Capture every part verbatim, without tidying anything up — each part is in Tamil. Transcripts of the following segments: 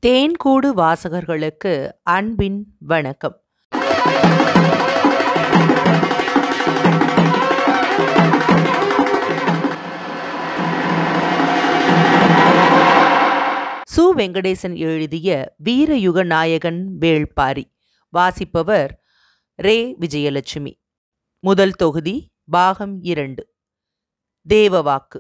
தேன்கூடு வாசகர்களுக்கு அன்பின் வணக்கம். சு. வெங்கடேசன் எழுதிய வீரயுக நாயகன் வேள்பாரி. வாசிப்பவர் ரே. விஜயலட்சுமி. முதல் தொகுதி, பாகம் இரண்டு. தேவவாக்கு.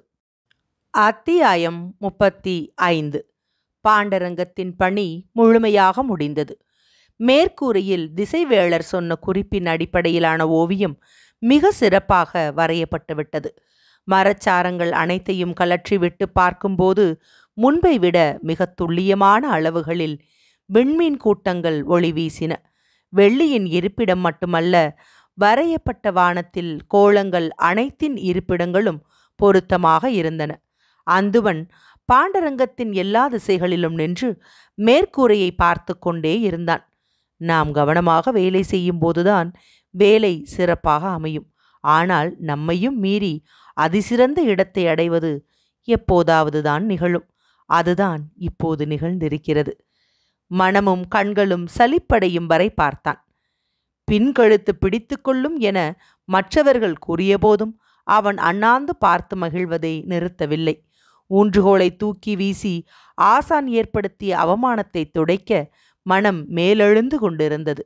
அத்தியாயம் முப்பத்தி ஐந்து. பாண்டரங்கத்தின் பணி முழுமையாக முடிந்தது. மேற்கூரையில் திசைவேளர் சொன்ன குறிப்பின் அடிப்படையிலான ஓவியம் மிக சிறப்பாக வரையப்பட்டுவிட்டது. மரச்சாரங்கள் அனைத்தையும் கலற்றிவிட்டு பார்க்கும்போது முன்பை விட மிக துல்லியமான அளவுகளில் விண்மீன் கூட்டங்கள் ஒளி வீசின. வெள்ளியின் இருப்பிடம் மட்டுமல்ல, வரையப்பட்ட வானத்தில் கோளங்கள் அனைத்தின் இருப்பிடங்களும் பொருத்தமாக இருந்தன. அந்துவன் பாண்டரங்கத்தின் எல்லா திசைகளிலும் நின்று மேற்கூரையை பார்த்து கொண்டே இருந்தான். நாம் கவனமாக வேலை செய்யும் போதுதான் வேலை சிறப்பாக அமையும். ஆனால் நம்மையும் மீறி அதிசிறந்த இடத்தை அடைவது எப்போதாவது தான் நிகழும். அதுதான் இப்போது நிகழ்ந்திருக்கிறது. மனமும் கண்களும் சலிப்படையும் வரை பார்த்தான். பின்கழுத்து பிடித்து கொள்ளும் என மற்றவர்கள் கூறியபோதும் அவன் அண்ணாந்து பார்த்து மகிழ்வதை நிறுத்தவில்லை. ஊன்றுகோலை தூக்கி வீசி ஆசான் ஏற்படுத்திய அவமானத்தை துடைக்க மனம் மேலெழுந்து கொண்டிருந்தது.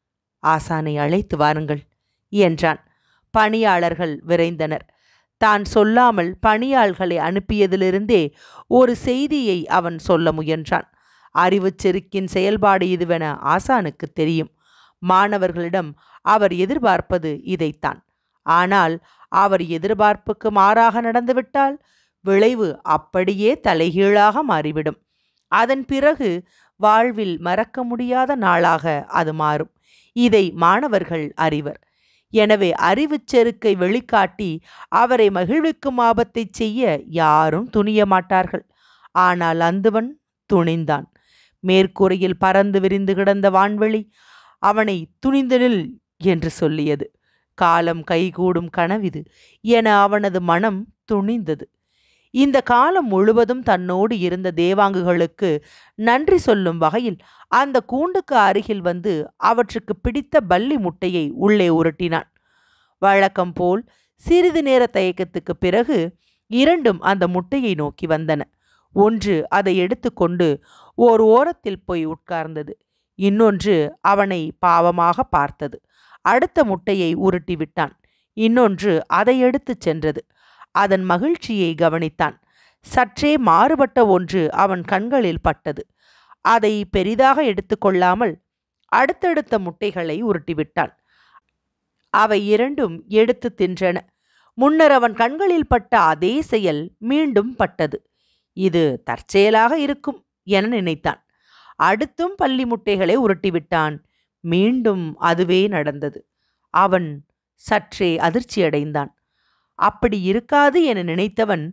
ஆசானை அழைத்து வாருங்கள் என்றான். பணியாளர்கள் விரைந்தனர். தான் சொல்லாமல் பணியாள்களை அனுப்பியதிலிருந்தே ஒரு செய்தியை அவன் சொல்ல முயன்றான். அறிவுச் செருக்கின் செயல்பாடு இதுவென ஆசானுக்கு தெரியும். மாணவர்களிடம் அவர் எதிர்பார்ப்பது இதைத்தான். ஆனால் அவர் எதிர்பார்ப்புக்கு மாறாக நடந்துவிட்டால் விளைவு அப்படியே தலைகீழாக மாறிவிடும். அதன் பிறகு வாழ்வில் மறக்க முடியாத நாளாக அது மாறும். இதை மாணவர்கள் அறிவர். எனவே அறிவுச் செருக்கை வெளிக்காட்டி அவரை மகிழ்விக்கும் ஆபத்தை செய்ய யாரும் துணிய மாட்டார்கள். ஆனால் அந்துவன் துணிந்தான். மேற்கூரையில் பறந்து விரிந்து கிடந்த வான்வெளி அவனை துணிந்து நில் என்று சொல்லியது. காலம் கைகூடும் கனவிது என அவனது மனம் துணிந்தது. இந்த காலம் முழுவதும் தன்னோடு இருந்த தேவாங்குகளுக்கு நன்றி சொல்லும் வகையில் அந்த கூண்டுக்கு அருகில் வந்து அவற்றுக்கு பிடித்த பல்லி முட்டையை உள்ளே உருட்டினான். வழக்கம் போல் சிறிது நேர தயக்கத்துக்கு பிறகு இரண்டும் அந்த முட்டையை நோக்கி வந்தன. ஒன்று அதை எடுத்துக்கொண்டு ஓர் ஓரத்தில் போய் உட்கார்ந்தது. இன்னொன்று அவனை பாவமாக பார்த்தது. அடுத்த முட்டையை உருட்டிவிட்டான். இன்னொன்று அதை எடுத்துச் சென்றது. அதன் மகிழ்ச்சியை கவனித்தான். சற்றே மாறுபட்ட ஒன்று அவன் கண்களில் பட்டது. அதை பெரிதாக எடுத்துக்கொள்ளாமல் அடுத்தடுத்த முட்டைகளை உருட்டிவிட்டான். அவை இரண்டும் எடுத்து தின்றன. முன்னர் அவன் கண்களில் பட்ட அதே செயல் மீண்டும் பட்டது. இது தற்செயலாக இருக்கும் என நினைத்தான். அடுத்தும் பல்லி முட்டைகளை உருட்டிவிட்டான். மீண்டும் அதுவே நடந்தது. அவன் சற்றே அதிர்ச்சியடைந்தான். அப்படி இருக்காது என நினைத்தவன்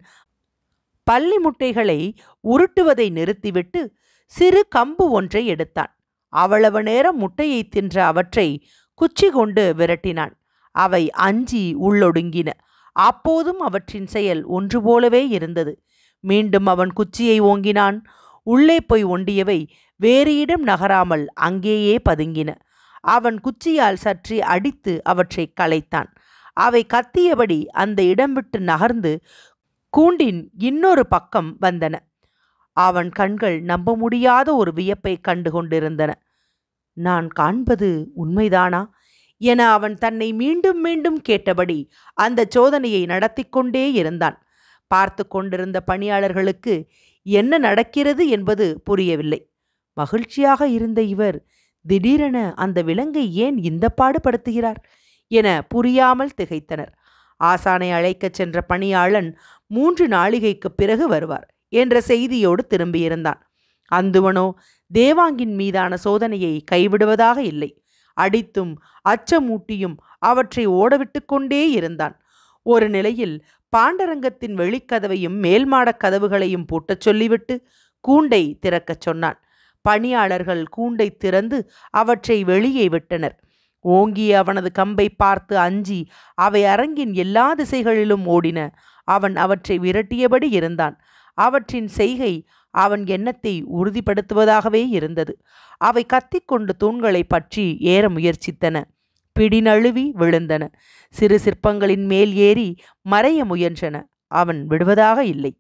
பல்லி முட்டைகளை உருட்டுவதை நிறுத்திவிட்டு சிறு கம்பு ஒன்றை எடுத்தான். அவ்வளவு நேரம் முட்டையை தின்ற அவற்றை குச்சி கொண்டு விரட்டினான். அவை அஞ்சி உள்ளொடுங்கின. அப்போதும் அவற்றின் செயல் ஒன்று போலவே இருந்தது. மீண்டும் அவன் குச்சியை ஓங்கினான். உள்ளே போய் ஒண்டியவை வேறு இடம் நகராமல் அங்கேயே பதுங்கின. அவன் குச்சியால் சற்றே அடித்து அவற்றை களைத்தான். அவை கத்தியபடி அந்த இடம் விட்டு நகர்ந்து கூண்டின் இன்னொரு பக்கம் வந்தன. அவன் கண்கள் நம்ப முடியாத ஒரு வியப்பை கண்டு கொண்டிருந்தன. நான் காண்பது உண்மைதானா என அவன் தன்னை மீண்டும் மீண்டும் கேட்டபடி அந்த சோதனையை நடத்தி கொண்டே இருந்தான். பார்த்து கொண்டிருந்த பணியாளர்களுக்கு என்ன நடக்கிறது என்பது புரியவில்லை. மகிழ்ச்சியாக இருந்த இவர் திடீரென அந்த விலங்கை ஏன் இந்த பாடுபடுத்துகிறார் என புரியாமல் திகைத்தனர். ஆசானை அழைக்கச் சென்ற பணியாளன் மூன்று நாளிகைக்கு பிறகு வருவார் என்ற செய்தியோடு திரும்பியிருந்தான். அந்துவனோ தேவாங்கின் மீதான சோதனையை கைவிடுவதாக இல்லை. அடித்தும் அச்சமூட்டியும் அவற்றை ஓடவிட்டு கொண்டே இருந்தான். ஒரு நிலையில் பாண்டரங்கத்தின் வெளிக்கதவையும் மேல்மாடக் கதவுகளையும் பூட்டச் சொல்லிவிட்டு கூண்டை திறக்கச் சொன்னான். பணியாளர்கள் கூண்டை திறந்து அவற்றை வெளியே விட்டனர். ஓங்கிய அவனது கம்பை பார்த்து அஞ்சி அவை அரங்கின் எல்லா திசைகளிலும் ஓடின. அவன் அவற்றை விரட்டியபடி இருந்தான். அவற்றின் செய்கை அவன் எண்ணத்தை உறுதிப்படுத்துவதாகவே இருந்தது. அவை கத்திக்கொண்டு தூண்களை பற்றி ஏற முயற்சித்தன. பிடிநழுவி விழுந்தன. சிறு சிற்பங்களின் மேல் ஏறி மறைய முயன்றன. அவன் விடுவதாக இல்லை.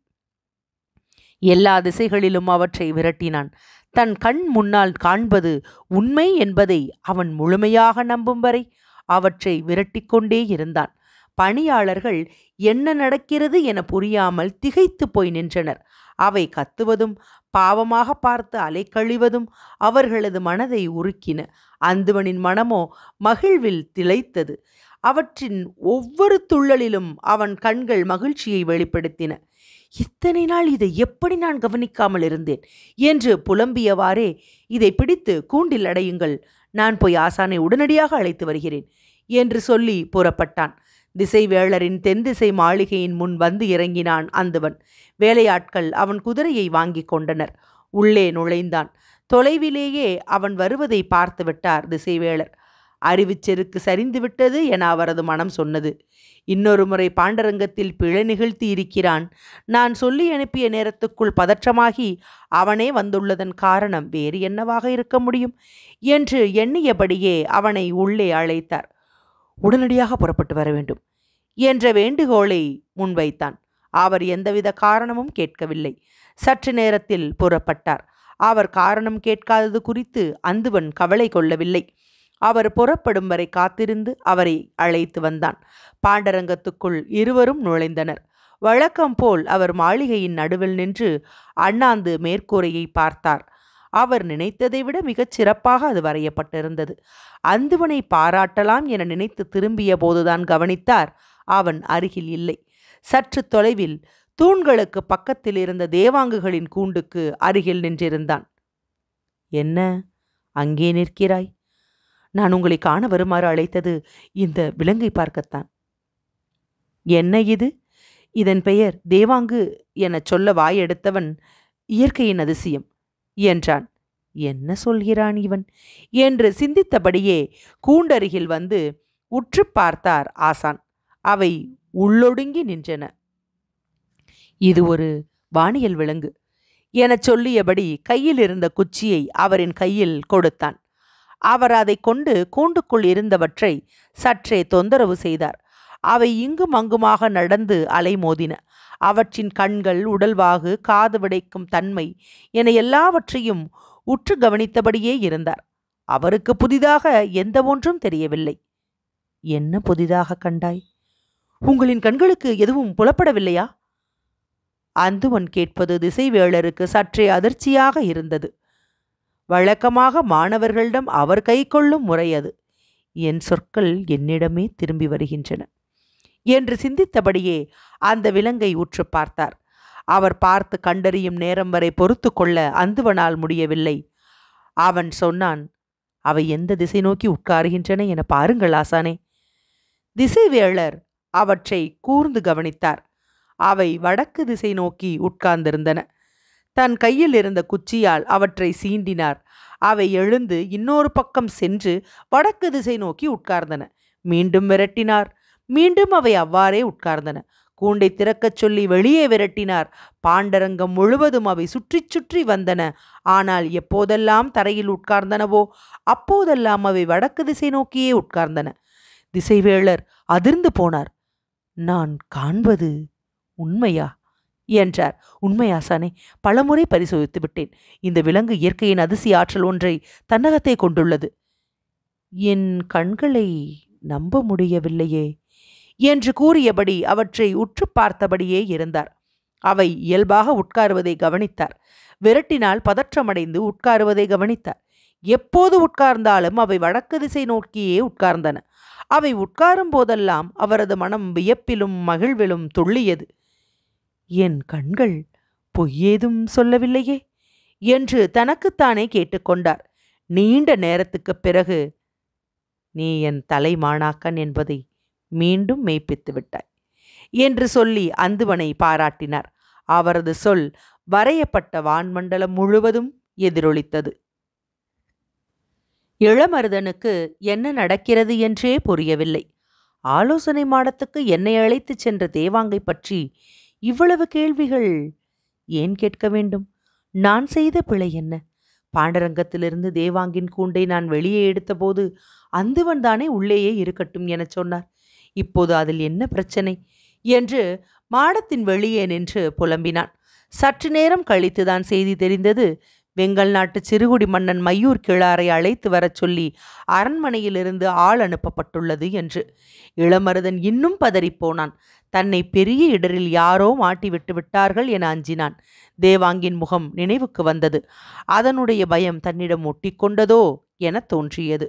எல்லா திசைகளிலும் அவற்றை விரட்டினான். தன் கண் முன்னால் காண்பது உண்மை என்பதை அவன் முழுமையாக நம்பும் வரை அவற்றை விரட்டிக்கொண்டே இருந்தான். பணியாளர்கள் என்ன நடக்கிறது என புரியாமல் திகைத்து போய் நின்றனர். அவை கத்துவதும் பாவமாக பார்த்து அலைக்கழிவதும் அவர்களது மனதை உருக்கின. அந்துவனின் மனமோ மகிழ்வில் திளைத்தது. அவற்றின் ஒவ்வொரு துள்ளலிலும் அவன் கண்கள் மகிழ்ச்சியை வெளிப்படுத்தின. இத்தனை நாள் இதை எப்படி நான் கவனிக்காமல் இருந்தேன் என்று புலம்பியவாறே, இதை பிடித்து கூண்டில் அடையுங்கள், நான் போய் ஆசானை உடனடியாக அழைத்து வருகிறேன் என்று சொல்லி புறப்பட்டான். திசைவேளரின் தென்திசை மாளிகையின் முன் வந்து இறங்கினான் அந்துவன். வேலையாட்கள் அவன் குதிரையை வாங்கி கொண்டனர். உள்ளே நுழைந்தான். தொலைவிலேயே அவன் வருவதை பார்த்து விட்டார் திசைவேளர். அறிவுச்செருக்கு சரிந்துவிட்டது என அவரது மனம் சொன்னது. இன்னொரு முறை பாண்டரங்கத்தில் பிழை நிகழ்த்தி இருக்கிறான். நான் சொல்லி அனுப்பிய நேரத்துக்குள் பதற்றமாகி அவனே வந்துள்ளதன் காரணம் வேறு என்னவாக இருக்க முடியும் என்று எண்ணியபடியே அவனை உள்ளே அழைத்தார். உடனடியாக புறப்பட்டு வர வேண்டும் என்ற வேண்டுகோளை முன்வைத்தான். அவர் எந்தவித காரணமும் கேட்கவில்லை. சற்று நேரத்தில் புறப்பட்டார். அவர் காரணம் கேட்காதது குறித்து அந்துவன் கவலை கொள்ளவில்லை. அவர் புறப்படும் வரை காத்திருந்து அவரை அழைத்து வந்தான். பாண்டரங்கத்துக்குள் இருவரும் நுழைந்தனர். வழக்கம் போல் அவர் மாளிகையின் நடுவில் நின்று அண்ணாந்து மேற்கூரையை பார்த்தார். அவர் நினைத்ததை விட மிகச் சிறப்பாக அது வரையப்பட்டிருந்தது. அந்துவனை பாராட்டலாம் என நினைத்து திரும்பிய போதுதான் கவனித்தார், அவன் அருகில் இல்லை. சற்று தொலைவில் தூண்களுக்கு பக்கத்தில் இருந்த தேவாங்குகளின் கூண்டுக்கு அருகில் நின்றிருந்தான். என்ன அங்கே நிற்கிறாய்? நான் உங்களை காண வருமாறு அழைத்தது இந்த விலங்கை பார்க்கத்தான். என்ன இது? இதன் பெயர் தேவாங்கு எனச் சொல்ல வாயெடுத்தவன் இயற்கையின் அதிசயம் என்றான். என்ன சொல்கிறான் இவன் என்று சிந்தித்தபடியே கூண்டருகில் வந்து உற்று பார்த்தார் ஆசான். அவை உள்ளொடுங்கி நின்றன. இது ஒரு வானியல் விலங்கு எனச் சொல்லியபடி கையில் இருந்த குச்சியை அவரின் கையில் கொடுத்தான். அவர் அதை கொண்டு கூண்டுக்குள் இருந்தவற்றை சற்றே தொந்தரவு செய்தார். அவை இங்கும் அங்குமாக நடந்து அலைமோதின. அவற்றின் கண்கள், உடல்வாகு, காது விடைக்கும் தன்மை என எல்லாவற்றையும் உற்று கவனித்தபடியே இருந்தார். அவருக்கு புதிதாக எந்த ஒன்றும் தெரியவில்லை. என்ன புதிதாக கண்டாய்? உங்களின் கண்களுக்கு எதுவும் புலப்படவில்லையா? அந்துவன் கேட்பது திசைவேளருக்கு சற்றே அதிர்ச்சியாக இருந்தது. வழக்கமாக மாணவர்களிடம் அவர் கை கொள்ளும் முறை அது. என் சொற்கள் என்னிடமே திரும்பி வருகின்றன என்று சிந்தித்தபடியே அந்த விலங்கை உற்று பார்த்தார். அவர் பார்த்து கண்டறியும் நேரம் வரை பொறுத்து கொள்ள அந்துவனால் முடியவில்லை. அவன் சொன்னான், அவை எந்த திசை நோக்கி உட்காருகின்றன என பாருங்கள் ஆசானே. திசைவேளர் அவற்றை கூர்ந்து கவனித்தார். அவை வடக்கு திசை நோக்கி உட்கார்ந்திருந்தன. தன் கையில் இருந்த குச்சியால் அவற்றை சீண்டினார். அவை எழுந்து இன்னொரு பக்கம் சென்று வடக்கு திசை நோக்கி உட்கார்ந்தன. மீண்டும் விரட்டினார். மீண்டும் அவை அவ்வாறே உட்கார்ந்தன. கூண்டை திறக்கச் சொல்லி வெளியே விரட்டினார். பாண்டரங்கம் முழுவதும் அவை சுற்றி சுற்றி வந்தன. ஆனால் எப்போதெல்லாம் தரையில் உட்கார்ந்தனவோ அப்போதெல்லாம் அவை வடக்கு திசை நோக்கியே உட்கார்ந்தன. திசைவேளர் அதிர்ந்து போனார். நான் காண்பது உண்மையா என்றார். உண்மையாசானே, பலமுறை பரிசோதித்து விட்டேன். இந்த விலங்கு இயற்கையின் அதிசய ஆற்றல் ஒன்றை தன்னகத்தை கொண்டுள்ளது. என் கண்களை நம்ப முடியவில்லையே என்று கூறியபடி அவற்றை உற்று பார்த்தபடியே இருந்தார். அவை இயல்பாக உட்காருவதை கவனித்தார். விரட்டினால் பதற்றமடைந்து உட்காருவதை கவனித்தார். எப்போது உட்கார்ந்தாலும் அவை வடக்கு திசை நோக்கியே உட்கார்ந்தன. அவை உட்காரும் போதெல்லாம் அவரது மனம் வியப்பிலும் மகிழ்விலும் துள்ளியது. என் கண்கள் பொய்யேதும் சொல்லவில்லையே என்று தனக்குத்தானே கேட்டுக்கொண்டார். நீண்ட நேரத்துக்குப் பிறகு, நீ என் தலை மாணாக்கன் என்பதை மீண்டும் மெய்ப்பித்து விட்டாய் என்று சொல்லி அந்துவனை பாராட்டினார். அவரது சொல் வரையப்பட்ட வான்மண்டலம் முழுவதும் எதிரொலித்தது. இளமருதனுக்கு என்ன நடக்கிறது என்றே புரியவில்லை. ஆலோசனை மாடத்துக்கு என்னை அழைத்துச் சென்ற தேவாங்கை பற்றி இவ்வளவு கேள்விகள் ஏன் கேட்க வேண்டும்? நான் செய்த பிழை என்ன? பாண்டரங்கத்திலிருந்து தேவாங்கின் கூண்டை நான் வெளியே எடுத்தபோது அந்துவன் தானே உள்ளேயே இருக்கட்டும் எனச் சொன்னார். இப்போது அதில் என்ன பிரச்சனை என்று மாடத்தின் வெளியே நின்று புலம்பினான். சற்று நேரம் கழித்துதான் செய்தி தெரிந்தது. வெங்கல் நாட்டு சிறுகுடி மன்னன் மையூர் கிழாரை அழைத்து வரச் சொல்லி அரண்மனையிலிருந்து ஆள் அனுப்பப்பட்டுள்ளது என்று. இளமருதன் இன்னும் பதறிப்போனான். தன்னை பெரிய இடரில் யாரோ மாட்டிவிட்டு விட்டார்கள் என அஞ்சினான். தேவாங்கின் முகம் நினைவுக்கு வந்தது. அதனுடைய பயம் தன்னிடம் ஒட்டிக்கொண்டதோ என தோன்றியது.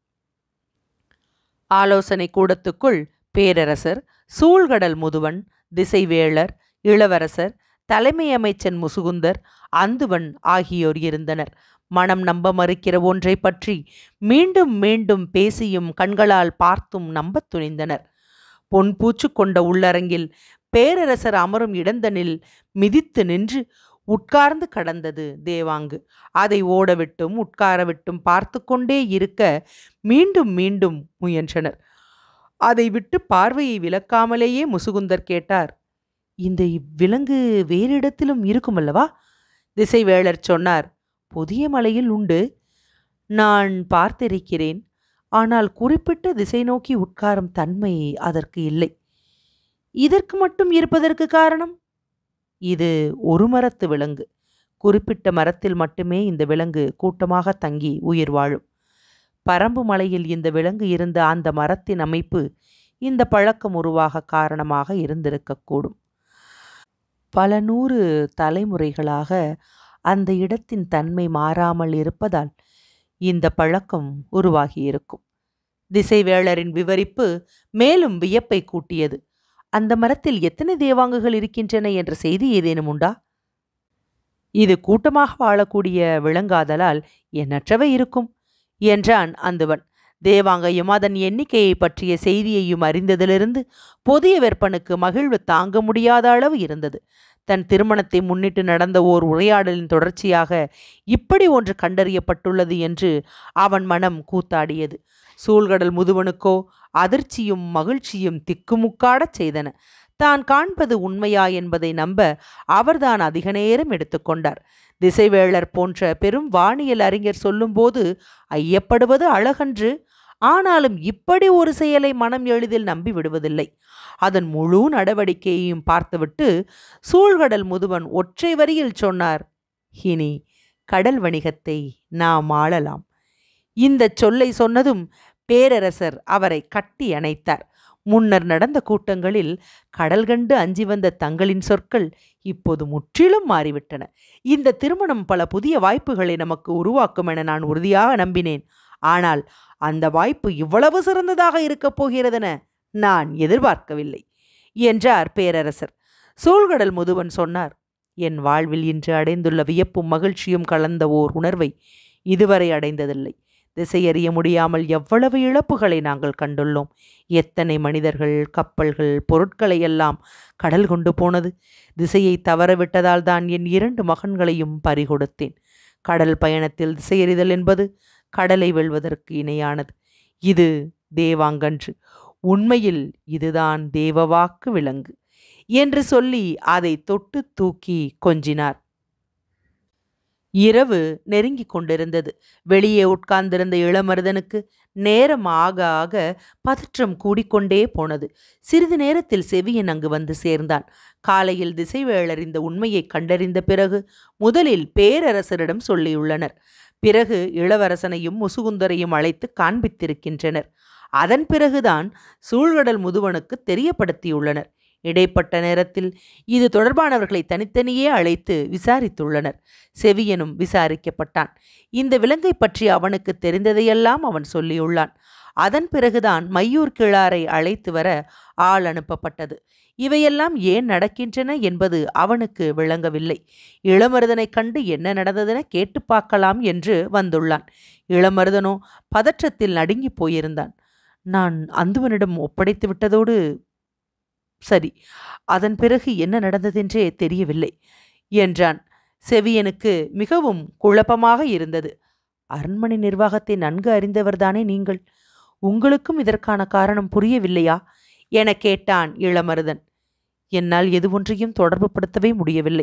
ஆலோசனை கூடத்துக்குள் பேரரசர், சூழ்கடல் முதுவன், திசைவேளர், இளவரசர், தலைமை அமைச்சன் முசுகுந்தர், அந்துவன் ஆகியோர் இருந்தனர். மனம் நம்ப மறுக்கிற ஒன்றை பற்றி மீண்டும் மீண்டும் பேசியும் கண்களால் பார்த்தும் நம்பத் துணிந்தனர். பொன்பூச்சு கொண்ட உள்ளரங்கில் பேரரசர் அமரும் இடந்தனில் மிதித்து நின்று உட்கார்ந்து கடந்தது தேவாங்கு. அதை ஓடவிட்டும் உட்காரவிட்டும் பார்த்து கொண்டே இருக்க மீண்டும் மீண்டும் முயன்றனர். அதை விட்டு பார்வையை விலக்காமலேயே முசுகுந்தர் கேட்டார், இந்த இவ்விலங்கு வேறு இடத்திலும் இருக்குமல்லவா? திசைவேளர் சொன்னார், புதிய மலையில் உண்டு, நான் பார்த்திருக்கிறேன். ஆனால் குறிப்பிட்ட திசை நோக்கி உட்காரும் தன்மை அதற்கு இல்லை. இதற்கு மட்டும் இருப்பதற்கு காரணம்? இது ஒரு மரத்து விலங்கு. குறிப்பிட்ட மரத்தில் மட்டுமே இந்த விலங்கு கூட்டமாக தங்கி உயிர் வாழும். பரம்பு மலையில் இந்த விலங்கு இருந்த அந்த மரத்தின் அமைப்பு இந்த பழக்கம் உருவாக காரணமாக இருந்திருக்கக்கூடும். பல நூறு தலைமுறைகளாக அந்த இடத்தின் தன்மை மாறாமல் இருப்பதால் இந்த பழக்கம் உருவாகியிருக்கும். திசைவேளரின் விவரிப்பு மேலும் வியப்பை கூட்டியது. அந்த மரத்தில் எத்தனை தேவாங்குகள் இருக்கின்றன என்ற செய்தி ஏதேனும் உண்டா? இது கூட்டமாக வாழக்கூடிய விலங்காதலால் எண்ணற்றவை இருக்கும் என்றான் அந்துவன். தேவாங்கையும் அதன் எண்ணிக்கையை பற்றிய செய்தியையும் அறிந்ததிலிருந்து புதிய வெப்பனுக்கு மகிழ்வு தாங்க முடியாத அளவு இருந்தது. தன் திருமணத்தை முன்னிட்டு நடந்த ஓர் உரையாடலின் தொடர்ச்சியாக இப்படி ஒன்று கண்டறியப்பட்டுள்ளது என்று அவன் மனம் கூத்தாடியது. சூழ்கடல் முதுவனுக்கோ அதிர்ச்சியும் மகிழ்ச்சியும் திக்குமுக்காடச் செய்தன. தான் காண்பது உண்மையா என்பதை நம்ப அவர்தான் அதிக நேரம் எடுத்துக்கொண்டார். திசைவேளர் போன்ற பெரும் வானியல் அறிஞர் சொல்லும்போது ஐயப்படுவது அழகன்று. ஆனாலும் இப்படி ஒரு செயலை மனம் எளிதில் நம்பி விடுவதில்லை. அதன் முழு நடவடிக்கையையும் பார்த்துவிட்டு சூழ்கடல் முதுவன் ஒற்றை வரியில் சொன்னார், இனி கடல் வணிகத்தை நாம் ஆளலாம். இந்த சொல்லை சொன்னதும் பேரரசர் அவரை கட்டி அணைத்தார். முன்னர் நடந்த கூட்டங்களில் கடல் கண்டு அஞ்சி வந்த தங்களின் சொற்கள் இப்போது முற்றிலும் மாறிவிட்டன. இந்த திருமணம் பல புதிய வாய்ப்புகளை நமக்கு உருவாக்கும் என நான் உறுதியாக நம்பினேன். ஆனால் அந்த வாய்ப்பு இவ்வளவு சிறந்ததாக இருக்கப் போகிறதென நான் எதிர்பார்க்கவில்லை என்றார் பேரரசர். சூழ்கடல் முதுவன் சொன்னார், என் வாழ்வில் இன்று அடைந்துள்ள வியப்பும் மகிழ்ச்சியும் கலந்த ஓர் உணர்வை இதுவரை அடைந்ததில்லை. திசையறிய முடியாமல் எவ்வளவு இழப்புகளை நாங்கள் கண்டுள்ளோம். எத்தனை மனிதர்கள், கப்பல்கள், பொருட்களை எல்லாம் கடல் கொண்டு போனது. திசையை தவறவிட்டதால் தான் என் இரண்டு மகன்களையும் பறிகொடுத்தேன். கடல் பயணத்தில் திசையறிதல் என்பது கடலை வெல்வதற்கு இணையானது. இது தேவாங்கன்று. உண்மையில் இதுதான் தேவவாக்கு விலங்கு என்று சொல்லி அதை தொட்டு தூக்கி கொஞ்சினார். இரவு நெருங்கி கொண்டிருந்தது. வெளியே உட்கார்ந்திருந்த இளமருதனுக்கு நேரம் ஆக ஆக பதற்றம் கூடிக்கொண்டே போனது. சிறிது நேரத்தில் செவியன் அங்கு வந்து சேர்ந்தான். காலையில் திசைவேளர் இந்த உண்மையை கண்டறிந்த பிறகு முதலில் பேரரசரிடம் சொல்லியுள்ளனர். பிறகு இளவரசனையும் முசுகுந்தரையும் அழைத்து காண்பித்திருக்கின்றனர். அதன் பிறகுதான் சூழ்கடல் முதுவனுக்கு தெரியப்படுத்தியுள்ளனர். இடைப்பட்ட நேரத்தில் இது தொடர்பானவர்களை தனித்தனியே அழைத்து விசாரித்துள்ளனர். செவியனும் விசாரிக்கப்பட்டான். இந்த விலங்கை பற்றி அவனுக்கு தெரிந்ததையெல்லாம் அவன் சொல்லியுள்ளான். அதன் பிறகுதான் மையூர் கிழாரை அழைத்து வர ஆள் அனுப்பப்பட்டது. இவையெல்லாம் ஏன் நடக்கின்றன என்பது அவனுக்கு விளங்கவில்லை. இளமருதனை கண்டு என்ன நடந்ததென கேட்டு பார்க்கலாம் என்று வந்துள்ளான். இளமருதனோ பதற்றத்தில் நடுங்கி போயிருந்தான். நான் அந்துவனிடம் ஒப்படைத்து விட்டதோடு சரி, அதன் பிறகு என்ன நடந்ததென்றே தெரியவில்லை என்றான். செவியனுக்கு மிகவும் குழப்பமாக இருந்தது. அரண்மனை நிர்வாகத்தை நன்கு அறிந்தவர்தானே நீங்கள்? உங்களுக்கும் இதற்கான காரணம் புரியவில்லையா என கேட்டான் இளமருதன். என்னால் எது ஒன்றையும் தொடர்பு படுத்தவே முடியவில்லை.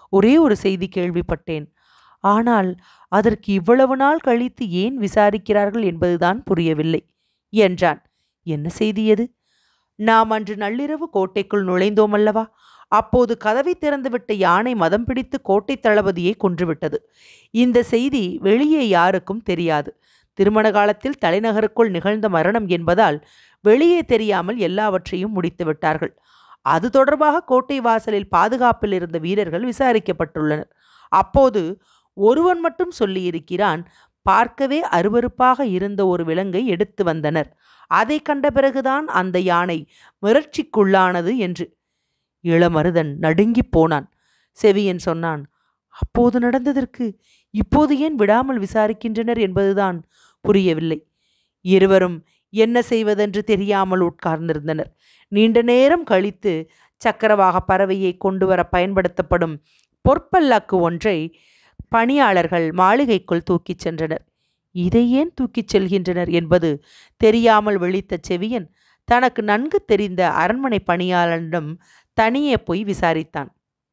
ஒரே ஒரு செய்தி கேள்விப்பட்டேன். ஆனால் அதற்கு இவ்வளவு நாள் கழித்து ஏன் விசாரிக்கிறார்கள் என்பதுதான் புரியவில்லை என்றான். என்ன செய்தி எது? நாம் அன்று நள்ளிரவு கோட்டைக்குள் நுழைந்தோம் அல்லவா? அப்போது கதவை திறந்துவிட்ட யானை மதம் பிடித்து கோட்டை தளபதியை கொன்றுவிட்டது. இந்த செய்தி வெளியே யாருக்கும் தெரியாது. திருமண காலத்தில் தலைநகருக்குள் நிகழ்ந்த மரணம் என்பதால் வெளியே தெரியாமல் எல்லாவற்றையும் முடித்து விட்டார்கள். அது தொடர்பாக கோட்டை வாசலில் பாதுகாப்பில் இருந்த வீரர்கள் விசாரிக்கப்பட்டுள்ளனர். அப்போது ஒருவன் மட்டும் சொல்லியிருக்கிறான், பார்க்கவே அருவருப்பாக இருந்த ஒரு விலங்கை எடுத்து வந்தனர். அதை கண்ட பிறகுதான் அந்த யானை மிரட்சிக்குள்ளானது என்று. இளமருதன் நடுங்கிப் போனான். செவியன் சொன்னான், அப்போது நடந்ததற்கு இப்போது ஏன் விடாமல் விசாரிக்கின்றனர் என்பதுதான் புரியவில்லை. இருவரும் என்ன செய்வதென்று தெரியாமல் உட்கார்ந்திருந்தனர். நீண்ட நேரம் கழித்து சக்கரவாக பறவையை கொண்டு வர பயன்படுத்தப்படும் பொற்பல்லாக்கு ஒன்றை பணியாளர்கள் மாளிகைக்குள் தூக்கிச் சென்றனர். இதை ஏன் தூக்கிச் செல்கின்றனர் என்பது தெரியாமல் விழித்த செவியன் தனக்கு நன்கு தெரிந்த அரண்மனை பணியாளரிடம் தனியே போய் விசாரித்தான்.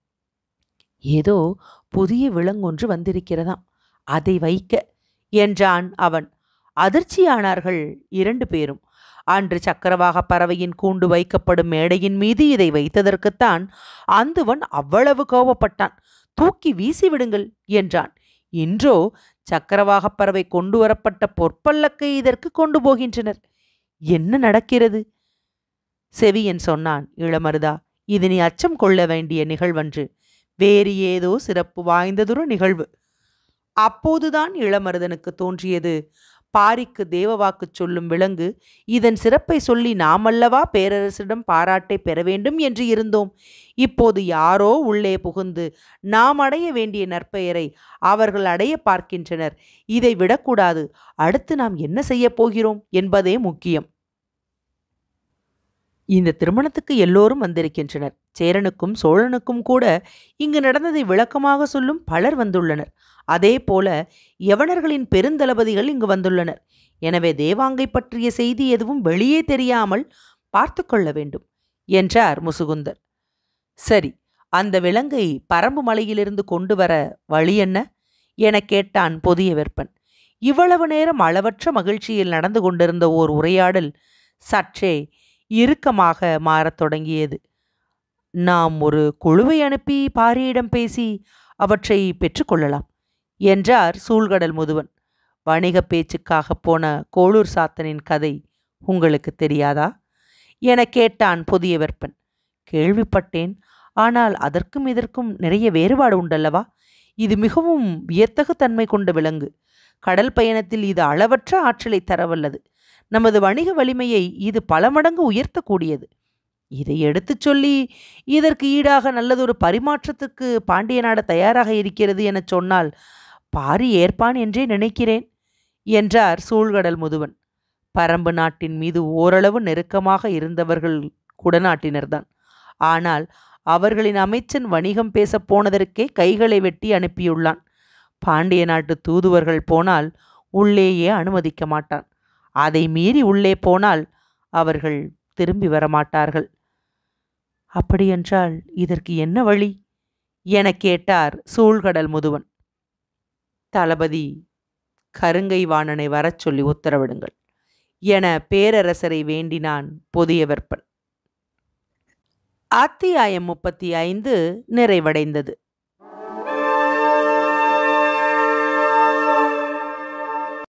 ஏதோ புதிய விலங்கொன்று வந்திருக்கிறதாம், அதை வைக்க என்றான் அவன். அதிர்ச்சியானார்கள் இரண்டு பேரும். அன்று சக்கரவாக பறவையின் கூண்டு வைக்கப்படும் மேடையின் மீது இதை வைத்ததற்குத்தான் அந்துவன் அவ்வளவு கோபப்பட்டான். தூக்கி வீசிவிடுங்கள் என்றான். இன்றோ சக்கரவாக பறவை கொண்டு வரப்பட்ட பொற்பல்லக்கை இதற்கு கொண்டு போகின்றனர். என்ன நடக்கிறது? செவியன் சொன்னான், இளமருதா, இது நீ அச்சம் கொள்ள வேண்டிய நிகழ்வன்று, வேறு ஏதோ சிறப்பு வாய்ந்ததொரு நிகழ்வு. அப்போதுதான் இளமருதனுக்கு தோன்றியது, பாரிக்கு தேவவாக்கு சொல்லும் விலங்கு இதன் சிறப்பை சொல்லி நாமல்லவா பேரரசிடம் பாராட்டை பெற வேண்டும் என்று இருந்தோம். இப்போது யாரோ உள்ளே புகுந்து நாம் அடைய வேண்டிய நற்பெயரை அவர்கள் அடைய பார்க்கின்றனர். இதை விடக்கூடாது. அடுத்து நாம் என்ன செய்ய போகிறோம் என்பதே முக்கியம். இந்த திருமணத்துக்கு எல்லோரும் வந்திருக்கின்றனர். சேரனுக்கும் சோழனுக்கும் கூட இங்கு நடந்ததை விளக்கமாக சொல்லும் பலர் வந்துள்ளனர். அதே போல யவனர்களின் பெருந்தளபதிகள் இங்கு வந்துள்ளனர். எனவே தேவாங்கை பற்றிய செய்தி எதுவும் வெளியே தெரியாமல் பார்த்து கொள்ள வேண்டும் என்றார் முசுகுந்தர். சரி, அந்த விலங்கை பரம்பு மலையிலிருந்து கொண்டு வர வழி என்ன என கேட்டான் புதிய வெப்பன். இவ்வளவு நேரம் அளவற்ற மகிழ்ச்சியில் நடந்து கொண்டிருந்த ஓர் உரையாடல் சற்றே இறுக்கமாக மாறத் தொடங்கியது. நாம் ஒரு குழுவை அனுப்பி பாரியிடம் பேசி அவற்றை பெற்றுக்கொள்ளலாம் என்றார் சூழ்கடல் முதுவன். வணிக பேச்சுக்காக போன கோளூர் சாத்தனின் கதை உங்களுக்கு தெரியாதா என கேட்டான் புதிய வெப்பன். கேள்விப்பட்டேன். ஆனால் அதற்கும் இதற்கும் நிறைய வேறுபாடு உண்டல்லவா? இது மிகவும் வியத்தகு தன்மை கொண்ட விலங்கு. கடல் பயணத்தில் இது அளவற்ற ஆற்றலை தரவல்லது. நமது வணிக வலிமையை இது பல மடங்கு உயர்த்தக்கூடியது. இதை எடுத்துச் சொல்லி இதற்கு ஈடாக நல்லதொரு பரிமாற்றத்துக்கு பாண்டிய நாடு தயாராக இருக்கிறது என சொன்னால் பாரி ஏற்பான் என்றே நினைக்கிறேன் என்றார் சூழ்கடல் முதுவன். பரம்பு நாட்டின் மீது ஓரளவு நெருக்கமாக இருந்தவர்கள் குடநாட்டினர்தான். ஆனால் அவர்களின் அமைச்சன் வணிகம் பேச போனதற்கே கைகளை வெட்டி அனுப்பியுள்ளான். பாண்டிய நாட்டு தூதுவர்கள் போனால் உள்ளேயே அனுமதிக்க மாட்டான். அதை மீறி உள்ளே போனால் அவர்கள் திரும்பி வரமாட்டார்கள். அப்படியென்றால் இதற்கு என்ன வழி என கேட்டார் சூழ்கடல் முதுவன். தளபதி கருங்கை வாணனை வரச் சொல்லி உத்தரவிடுங்கள் என பேரரசரை வேண்டினான் புதிய வெப்பன். அத்தியாயம் முப்பத்தி ஐந்து நிறைவடைந்தது.